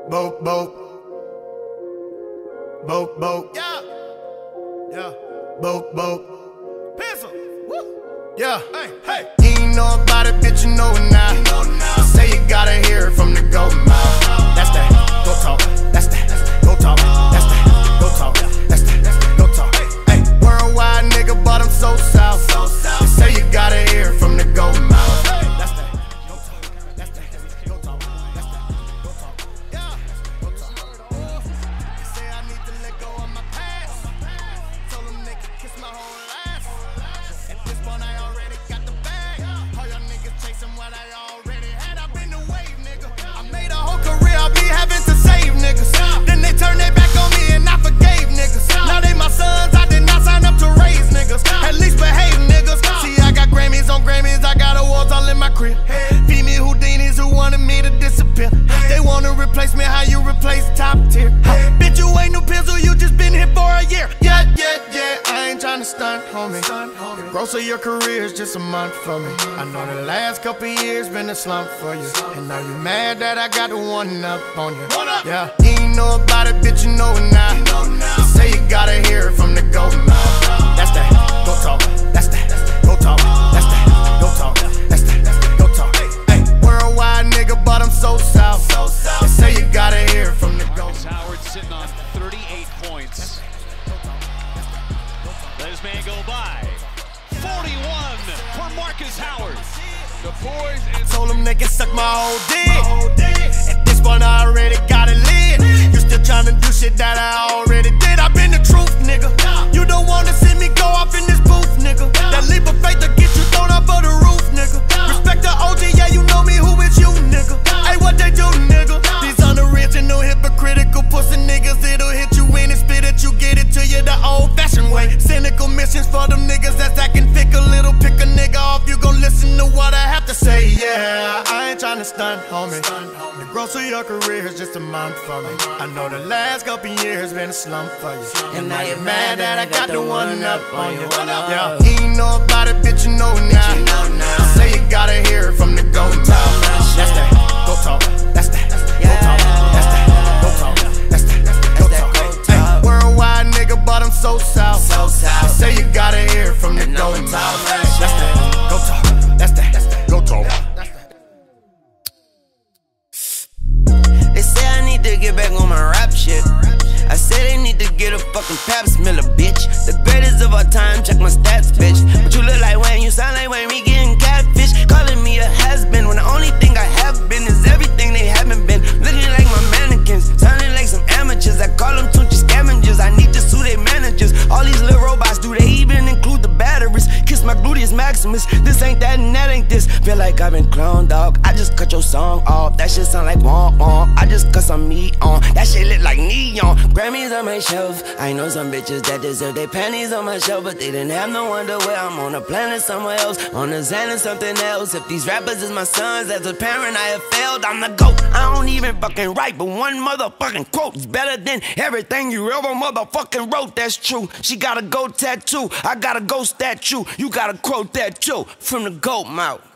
Boat, yeah, yeah, boat, pencil, woo, yeah, hey, you ain't know about it, bitch, you know it now. You say you gotta hear it from the goat mouth. That's that, go talk, that's that, go talk, that's that, go talk, that's that, go talk. Hey, worldwide nigga, but I'm so south. You say you gotta hear it from the goat mouth. That's that, go talk, that's that, go talk, that's that, go talk, yeah, go talk. They say I need to let go of my past. Told them they could kiss my whole ass. At this point I already got the bag. All y'all niggas chasing what I already had. I've been the wave, nigga. I made a whole career, I'll be having to save niggas. Then they turned their back on me and I forgave niggas. Now they my sons, I did not sign up to raise niggas. At least behave niggas. See, I got Grammys on Grammys, I got awards all in my crib. Feed me Houdinis who wanted me to disappear. They wanna replace me, how you replace top tier? Bitch, you ain't no pencil, you just been here for a year. Yeah, I ain't tryna stunt, homie. The growth of your career is just a month for me. I know the last couple years been a slump for you. And now you mad that I got the one up on you. Yeah, you ain't know about it, bitch, you know it now. You say you gotta hear it from the goat mouth. That's that, go talk, that's that, go talk, that's that, go talk, that's that, go talk. Hey, worldwide nigga, but I'm so south. You say you gotta hear it from the goat mouth. Howard sitting on 38 points. Let his man go by. 41 for Marcus Howard. The boys and Told them they can suck my whole dick. At this point I already got it lit. You still tryna do shit that I already did. I been the truth, nigga. You don't wanna see me go off in this booth, nigga. That leap of faith to get you thrown off of the roof, nigga. Respect the OG, yeah, you know me, who is you, nigga? Hey, what they do, nigga? These unoriginal, hypocritical pussy niggas, it'll hit you in and spit at you, get it to you the old-fashioned way. Cynical missions for them niggas that's acting fickle. Little pick a nigga off, you gon' listen to what I have to say. Yeah, I ain't tryna stunt, homie. The growth of your career is just a month for me. I know the last couple years been a slump for you. And now you're mad that I got the one up on you. Yeah, you ain't know about it, bitch, you know now. You say you gotta hear it from the goat mouth. That's that, go talk, that's that, go talk, that's that, go talk, that's that, go talk. Hey, worldwide nigga, but I'm so south. You say you gotta hear it from the goat mouth. That's that, go talk, that's that, go talk. They say I need to get back on my rap shit. I say they need to get a fucking Pap Smeller, bitch. The greatest of all time, check my stats, bitch. But you look like Wayne, you sound like Wayne, we getting catfish. Calling me a has-been when the only thing I have been is everything they haven't been. Looking like my mannequins, sounding like some amateurs. I call them Tunchi scavengers, I need to sue their managers. All these little robots, do they even include the batteries? Kiss my gluteus maximus, this ain't that and that ain't this. Feel like I've been cloned, dog. I just cut your song off, that shit sound like womp womp. I just cut some meat on, that shit lit like neon. Grammys on my shelf, I know some bitches that deserve their panties on my shelf, but they didn't have no underwear. I'm on a planet somewhere else, on a Xan and something else. If these rappers is my sons, as a parent I have failed. I'm the GOAT, I don't even fucking write, but one motherfucking quote is better than everything you ever motherfucking wrote. That's true. She got a goat tattoo, I got a ghost statue. You got a quote that too, from the GOAT mouth.